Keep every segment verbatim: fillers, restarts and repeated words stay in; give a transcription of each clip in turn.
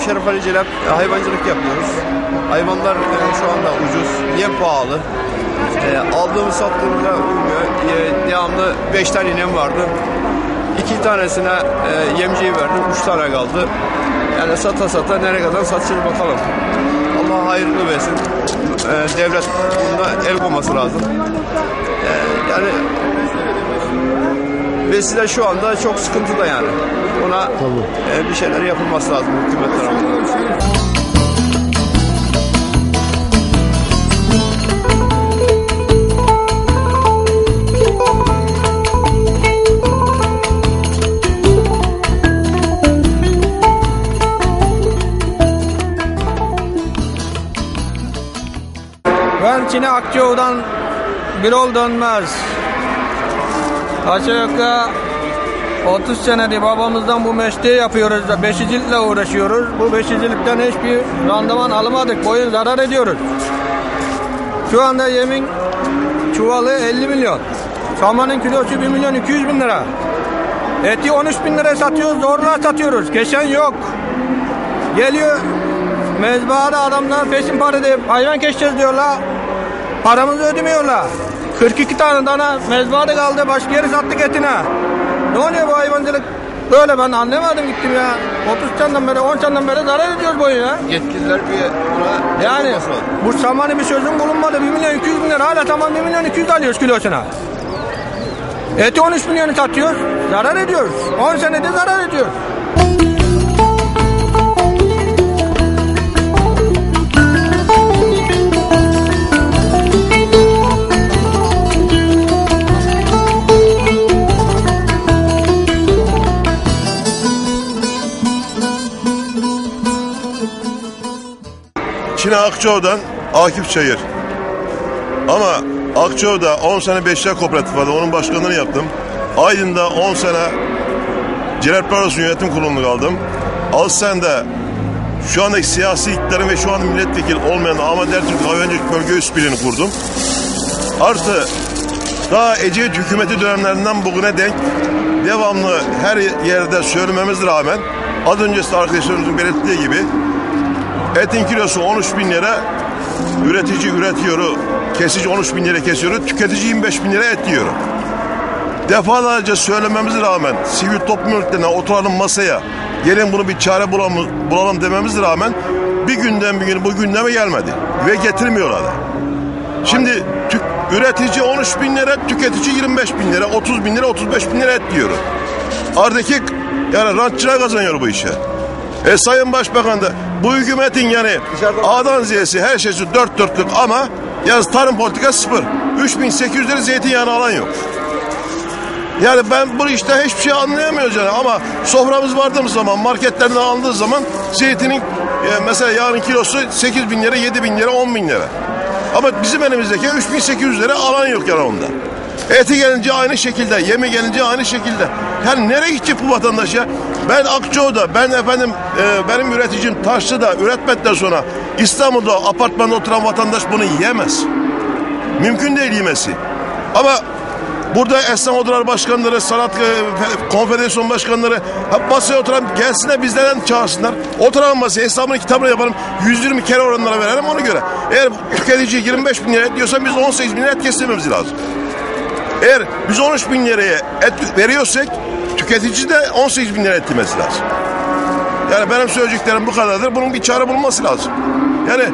Şeref Ali Celal, hayvancılık yapıyoruz. Hayvanlar e, şu anda ucuz, yem pahalı. E, aldığımız sattığımıza uymuyor. E, devamlı beş tane inem vardı. İki tanesine e, yemciyi verdim, üç tane kaldı. Yani sata sata nereye kadar satacağız bakalım. Allah hayırlı versin. E, devlet bunda el koyması lazım. E, yani besile şu anda çok sıkıntıda yani. Ona e, bir şeyler yapılması lazım hükümet tarafından. Ben Çin'e Akçoğ'dan Birol Dönmez. Aşağı yukarı otuz senedir babamızdan bu mesleği yapıyoruz da beşicilikle uğraşıyoruz. Bu beşicilikten hiçbir randıman alamadık. Boyun zarar ediyoruz. Şu anda yemin çuvalı elli milyon. Samanın kilosu bir milyon iki yüz bin lira. Eti on üç bin lira satıyoruz, zorla satıyoruz. Geçen yok. Geliyor mezbahada adamlar peşin para deyip hayvan keseceğiz diyorlar. Paramızı ödemiyorlar. kırk iki tane dana mezbahada kaldı, başka yere sattık etine. Ne oluyor bu hayvancılık? Böyle ben anlamadım gittim ya. otuz seneden beri, on seneden beri zarar ediyoruz boyu ya. Yetkililer bir buna yani bu samanı bir çözüm bulunmadı. bir milyon iki yüz bin lira, hala saman bir milyon iki yüz alıyoruz kilosuna. Eti on üç milyonu satıyoruz, zarar ediyoruz. on senede zarar ediyoruz. Çin'e Akçoğ'dan Akif Çayır. Ama Akçoğ'da on sene Beşler Kooperatif vardı. Onun başkanlığını yaptım. Aydın'da on sene Celal Parosu Yönetim Kurulu'nu kaldım. Alsen'de şu andaki siyasi iktidarın ve şu anda milletvekili olmayan Ahmet Ertürk Hayvancılık Bölge Üst Birliği'ni kurdum. Artı daha Ecevit hükümeti dönemlerinden bugüne denk devamlı her yerde söylememiz rağmen az öncesi arkadaşlarımızın belirttiği gibi etin kilosu on üç bin lira, üretici üretiyor, kesici on üç bin lira kesiyor, tüketici yirmi beş bin lira et yiyor. Defalarca söylememize rağmen sivil toplum örgütlerine oturalım masaya, gelin bunu bir çare bulalım, bulalım dememize rağmen bir günden bir gün bu gündeme gelmedi ve getirmiyorlar da. Şimdi tük, üretici on üç bin lira, tüketici yirmi beş bin lira, otuz bin lira, otuz beş bin lira et diyor. Aradaki yani rantçılar kazanıyor bu işe. E Sayın Başbakan da bu hükümetin yani A'dan Z'si her şeysi dört dörtlük ama yalnız tarım politikası sıfır. üç bin sekiz yüz lira zeytinyağını alan yok. Yani ben bu işte hiçbir şey anlayamıyoruz yani ama soframız vardığımız zaman marketlerden aldığı zaman zeytinin e, mesela yağın kilosu sekiz bin lira, yedi bin lira, on bin lira. Ama bizim elimizdeki üç bin sekiz yüz lira alan yok yani onda. Eti gelince aynı şekilde, yemi gelince aynı şekilde. Yani nereye gidecek bu vatandaş ya? Ben Akçoğ'da, ben efendim e, benim üreticim Taşlı'da üretmekten sonra İstanbul'da apartmanda oturan vatandaş bunu yiyemez. Mümkün değil yemesi. Ama burada esnaf odalar başkanları, sanat e, konfederasyon başkanları masaya oturan gelsinler bizden çağırsınlar. Oturan masaya hesabını kitabını yapalım. yüz yirmi kere oranlara verelim ona göre. Eğer tüketici yirmi beş bin lira diyorsan biz on sekiz bin lira et kesmemiz lazım. Eğer biz on üç bin liraya et veriyorsak tüketici de on sekiz bin lira et yemesi lazım. Yani benim söyleyeceklerim bu kadardır. Bunun bir çare bulunması lazım. Yani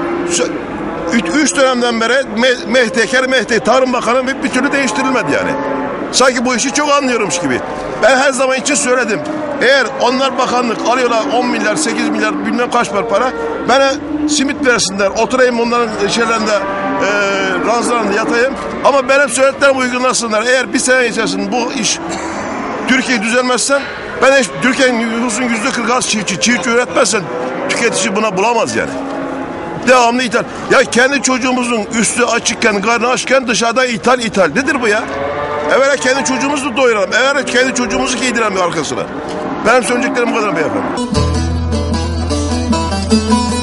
üç dönemden beri Mehdi Eker, Mehdi Tarım Bakanı bir, bir türlü değiştirilmedi yani. Sanki bu işi çok anlıyormuş gibi. Ben her zaman için söyledim. Eğer onlar bakanlık alıyorlar on milyar, sekiz milyar bilmem kaç para, bana simit versinler. Oturayım onların şeylerinde e, ranzalarında yatayım. Ama benim söylediklerimi uygulasınlar. Eğer bir sene içerisinde bu iş Türkiye düzelmezsen ben hiç Türkiye'nin nüfusunun yüzde kırk az çiftçi, çiftçi üretmezsen tüketici buna bulamaz yani. Devamlı ithal. Ya kendi çocuğumuzun üstü açıkken, karnı açken dışarıda ithal ithal. Nedir bu ya? Evvela kendi çocuğumuzu doyuralım. Evvela kendi çocuğumuzu giydirelim arkasına. Benim söyleyeceklerim bu kadar beyefendi.